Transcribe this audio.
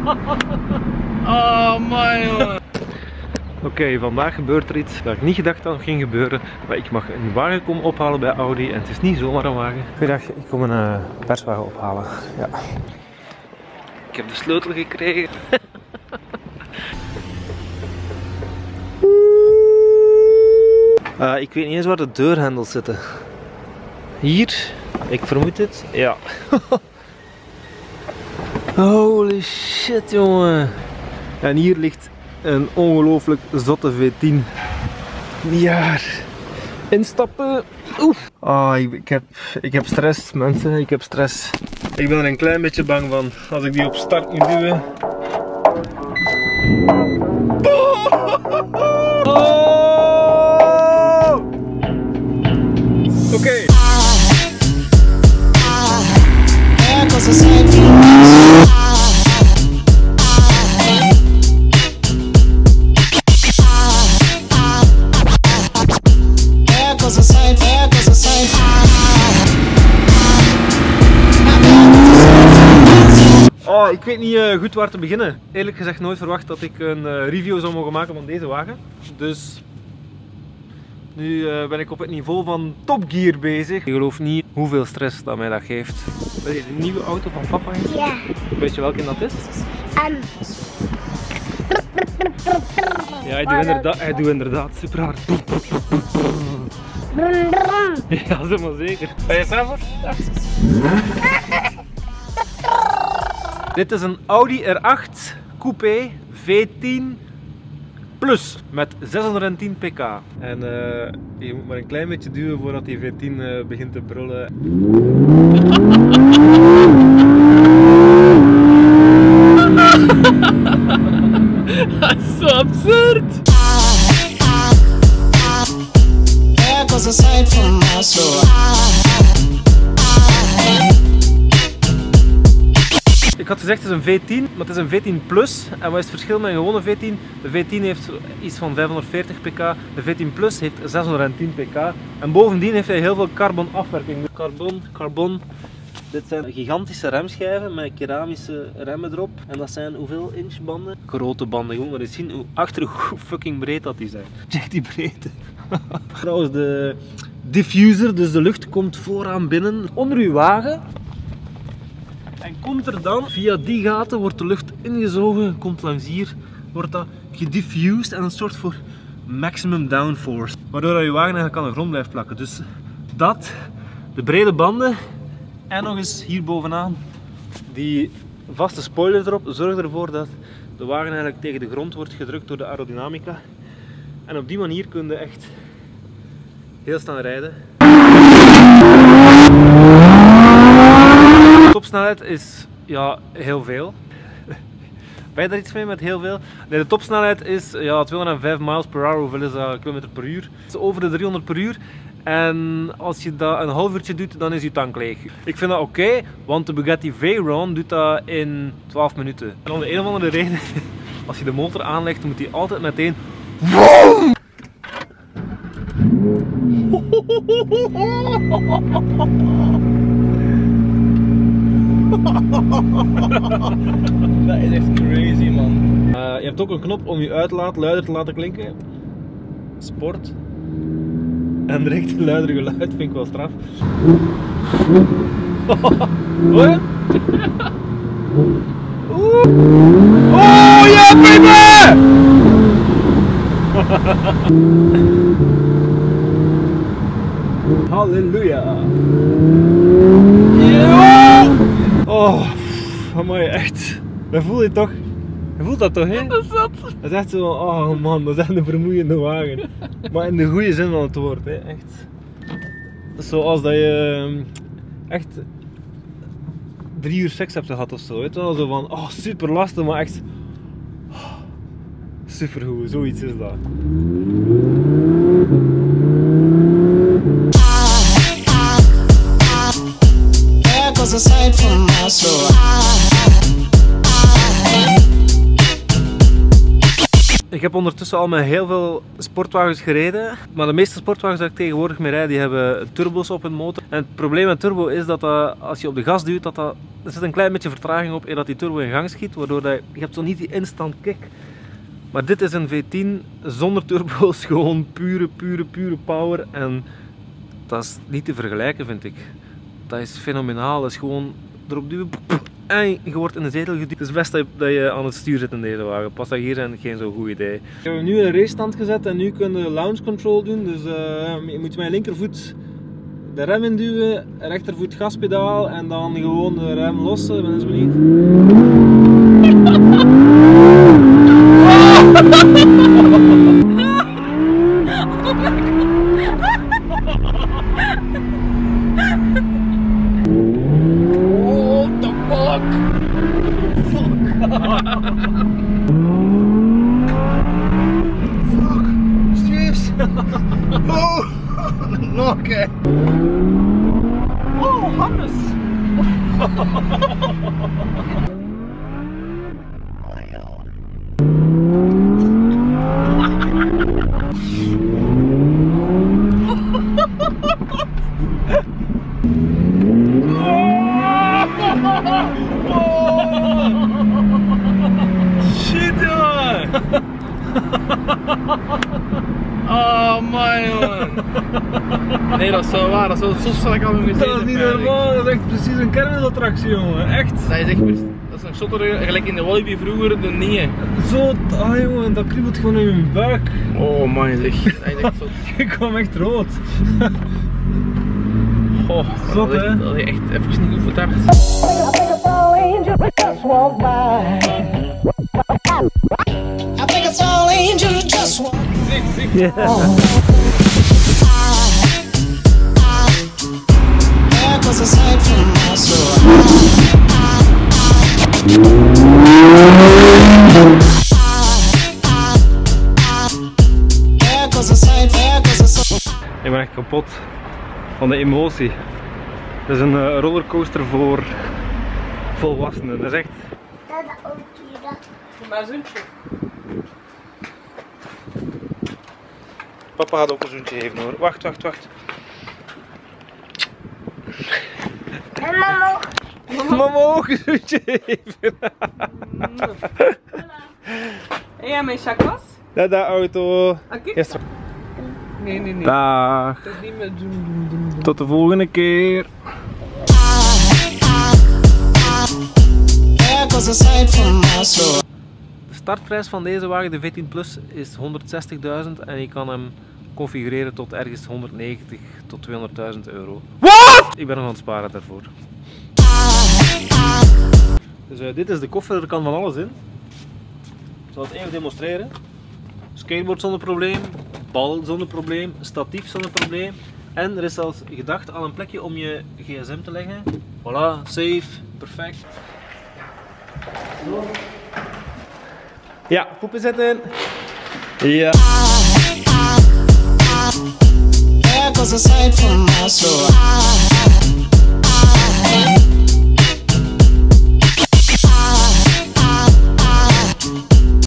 Oh man. Oké, vandaag gebeurt er iets dat ik niet gedacht had ging gebeuren. Maar ik mag een wagen komen ophalen bij Audi en het is niet zomaar een wagen. Goeiedag, ik kom een perswagen ophalen. Ja. Ik heb de sleutel gekregen. Ik weet niet eens waar de deurhendels zitten. Hier, ik vermoed het. Ja. Holy shit, jongen. En hier ligt een ongelooflijk zotte V10. Ja. Instappen. Oef. Ik heb stress, mensen. Ik heb stress. Ik ben er een klein beetje bang van. Als ik die op start moet duwen. Oh! Oké. Oh, ik weet niet goed waar te beginnen. Eerlijk gezegd nooit verwacht dat ik een review zou mogen maken van deze wagen. Dus nu ben ik op het niveau van Top Gear bezig. Je gelooft niet hoeveel stress dat mij dat geeft. Dat is een nieuwe auto van papa. Ja. Weet je welke dat is? Ja, hij doet inderdaad super hard. Ja, zeg maar zeker. Ben je klaar voor? Ja. Dit is een Audi R8 Coupé V10 Plus met 610 pk. En je moet maar een klein beetje duwen voordat die V10 begint te brullen. Dat is zo absurd! Ik had gezegd het is een V10, maar het is een V10 Plus. En wat is het verschil met een gewone V10? De V10 heeft iets van 540 pk, de V10 Plus heeft 610 pk. En bovendien heeft hij heel veel carbon afwerking. Carbon. Dit zijn gigantische remschijven met keramische remmen erop. En dat zijn hoeveel inch banden? Grote banden, gewoon maar eens zien hoe fucking breed dat die zijn. Check die breedte. Trouwens de diffuser, dus de lucht komt vooraan binnen onder uw wagen. En komt er dan, via die gaten wordt de lucht ingezogen, komt langs hier, wordt dat gediffused en het zorgt voor maximum downforce. Waardoor dat je wagen eigenlijk aan de grond blijft plakken. Dus dat, de brede banden en nog eens hier bovenaan die vaste spoiler erop, zorgt ervoor dat de wagen eigenlijk tegen de grond wordt gedrukt door de aerodynamica. En op die manier kun je echt heel snel rijden. De topsnelheid is ja, heel veel. Ben je daar iets mee met heel veel? Nee, de topsnelheid is ja, 205 miles per hour. Hoeveel is dat? Kilometer per uur? Het is over de 300 per uur. En als je dat een half uurtje doet, dan is je tank leeg. Ik vind dat oké, want de Bugatti Veyron doet dat in 12 minuten. En om de een of andere reden, als je de motor aanlegt, moet hij altijd meteen... Dat is echt crazy, man. Je hebt ook een knop om je uitlaat luider te laten klinken. Sport. En direct een luider geluid vind ik wel straf. Hoor je? Oh yeah, baby! Halleluja! Yeah! Oh, amai, echt. Dat voel je toch? Je voelt dat toch, hè? Dat is zat. Dat is echt zo, oh man, dat is echt een vermoeiende wagen. Maar in de goede zin van het woord, hè, echt. Zoals dat je echt 3 uur seks hebt gehad of zo, weet je wel? Zo van, oh super lastig, maar echt super goed, zoiets is dat. Ik heb ondertussen al met heel veel sportwagens gereden. Maar de meeste sportwagens die ik tegenwoordig mee rijd, die hebben turbo's op hun motor. En het probleem met turbo is dat als je op de gas duwt, er zit een klein beetje vertraging op en dat die turbo in gang schiet. Waardoor je hebt zo niet die instant kick. Maar dit is een V10 zonder turbo's, gewoon pure power. En dat is niet te vergelijken, vind ik. Dat is fenomenaal. Dat is gewoon erop duwen en je wordt in de zetel geduwd. Het is best dat je aan het stuur zit in deze wagen. Passagiers zijn geen zo'n goed idee. We hebben nu een racestand gezet en nu kunnen we launch control doen. Dus je moet met je linkervoet de rem induwen, rechtervoet gaspedaal en dan gewoon de rem lossen. Ik ben eens benieuwd. Oké. Oh, Hannes. Shit, jongen. Oh man. Nee, dat is zo waar. Dat is zo sterk al in Dat is niet normaal, dat is echt precies een kermisattractie, jongen. Echt. Dat is echt dat is een shotter gelijk in de Walibi vroeger, de nee. Zo, jongen, dat kriebelt gewoon in mijn buik. Oh man, zeg. Dat is echt zo. Ik kwam echt rood. Oh, zot, hè? Dat is echt even niet goed vertard. I think it's all angels just walk. Ja. There goes a sight from my soul. There goes a sight, there goes a soul. Ik ben echt kapot van de emotie. Het is een rollercoaster voor volwassenen. Dat is echt... Maar zoentje. Papa gaat ook een zoentje geven hoor. Wacht. En mama ook. Mama ook een zoentje geven. En jij mijn chakras? Dada auto. Oké. Yes. Nee. Dag. Dat is niet meer doen. Tot de volgende keer. There goes a sight from my soul. De startprijs van deze wagen, de V10 Plus, is 160.000 en je kan hem configureren tot ergens 190 tot 200.000 euro. Wat? Ik ben nog aan het sparen daarvoor. Dus dit is de koffer, er kan van alles in. Ik zal het even demonstreren. Skateboard zonder probleem, bal zonder probleem, statief zonder probleem. En er is zelfs gedacht aan een plekje om je gsm te leggen. Voilà, safe, perfect. Ja, poepen zetten. Ja. There goes a sight from my soul.